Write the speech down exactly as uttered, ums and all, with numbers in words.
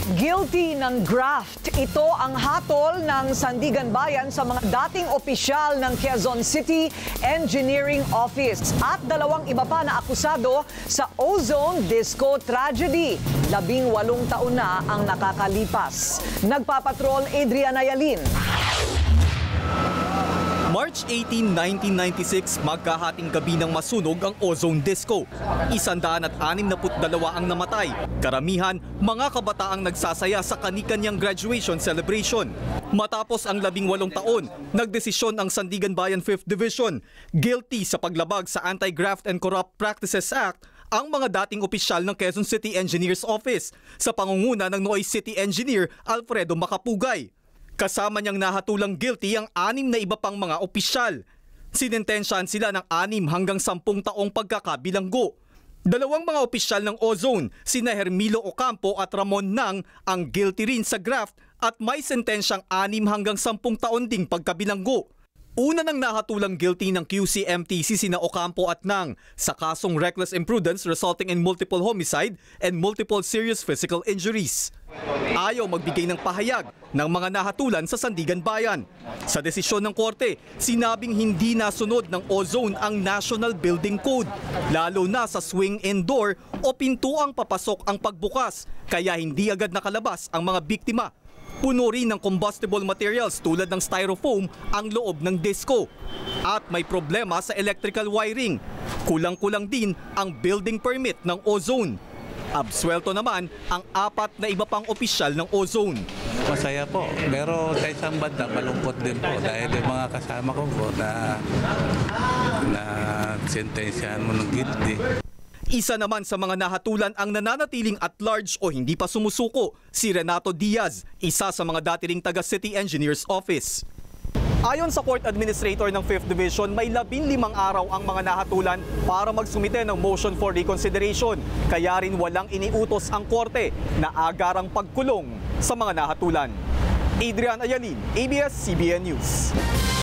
Guilty ng graft. Ito ang hatol ng Sandigan Bayan sa mga dating opisyal ng Quezon City Engineering Office at dalawang iba pa na akusado sa Ozone Disco tragedy. Labing walong taon na ang nakakalipas. Nagpapatrol Adrian Ayalin. March eighteen, nineteen ninety-six, magkahating gabi ng masunog ang Ozone Disco. Isandaan at anim na put dalawa ang namatay. Karamihan, mga kabataang nagsasaya sa kani-kanyang graduation celebration. Matapos ang labing walong taon, nagdesisyon ang Sandigan Bayan fifth Division, guilty sa paglabag sa Anti-Graft and Corrupt Practices Act, ang mga dating opisyal ng Quezon City Engineers Office sa pangunguna ng Noy City Engineer Alfredo Macapugay. Kasama niyang nahatulang guilty ang anim na iba pang mga opisyal. Sinintensyahan sila ng anim hanggang sampung taong pagkakabilanggo. Dalawang mga opisyal ng Ozone, sina Hermilo Ocampo at Ramon Nang, ang guilty rin sa graft at may sentensyang anim hanggang sampung taon ding pagkabilanggo. Una nang nahatulang guilty ng Q C M T C sina Ocampo at Nang sa kasong reckless imprudence resulting in multiple homicide and multiple serious physical injuries. Ayaw magbigay ng pahayag ng mga nahatulan sa Sandigan Bayan. Sa desisyon ng korte, sinabing hindi nasunod ng Ozone ang National Building Code, lalo na sa swing-in door o pintuang papasok ang pagbukas, kaya hindi agad nakalabas ang mga biktima. Puno rin ng combustible materials tulad ng styrofoam ang loob ng disco. At may problema sa electrical wiring. Kulang-kulang din ang building permit ng Ozone. Absuelto naman ang apat na iba pang opisyal ng Ozone. Masaya po, pero sa isang banda malungkot din po dahil yung mga kasama ko po na, na sentensyahan mo ng guilty. Isa naman sa mga nahatulan ang nananatiling at large o hindi pa sumusuko, si Renato Diaz, isa sa mga dati ring taga City Engineers Office. Ayon sa Court Administrator ng fifth Division, may labing limang araw ang mga nahatulan para magsumite ng motion for reconsideration. Kaya rin walang iniutos ang korte na agarang pagkulong sa mga nahatulan. Adrian Ayalin, A B S C B N News.